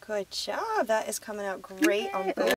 Good job. That is coming out great on both.